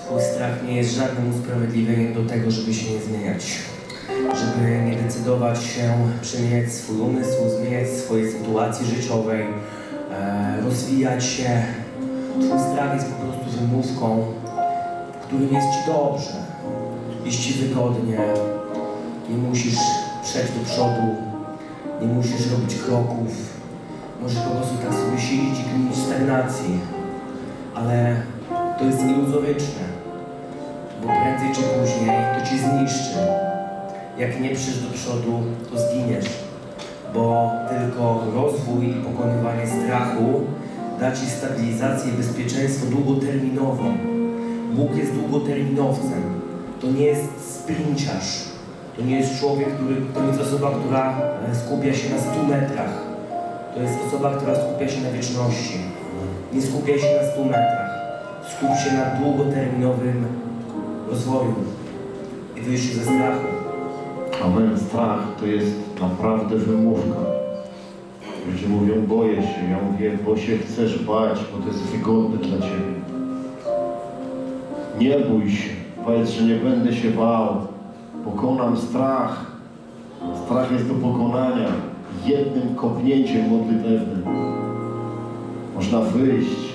Twój strach nie jest żadnym usprawiedliwieniem do tego, żeby się nie zmieniać. Żeby nie decydować się przemieniać swój umysł, zmieniać swojej sytuacji życiowej, rozwijać się. Twój strach jest po prostu wymówką, w którym jest Ci dobrze, jest Ci wygodnie. Nie musisz przejść do przodu, nie musisz robić kroków. Możesz po prostu tak sobie siedzieć i gnić w stagnacji. Ale to jest iluzoryczne, bo prędzej czy później to Cię zniszczy. Jak nie przyjdziesz do przodu, to zginiesz, bo tylko rozwój i pokonywanie strachu da Ci stabilizację i bezpieczeństwo długoterminowe. Bóg jest długoterminowcem. To nie jest sprinciarz. To nie jest człowiek, to nie jest osoba, która skupia się na 100 metrach. To jest osoba, która skupia się na wieczności. Nie skupiaj się na 100 metrach. Skup się na długoterminowym rozwoju i wyjściu ze strachu. Amen. Strach to jest naprawdę wymówka. Ludzie mówią, boję się. Ja mówię, bo się chcesz bać, bo to jest wygodne dla Ciebie. Nie bój się. Powiedz, że nie będę się bał. Pokonam strach. Strach jest do pokonania jednym kopnięciem modlitewnym. Można wyjść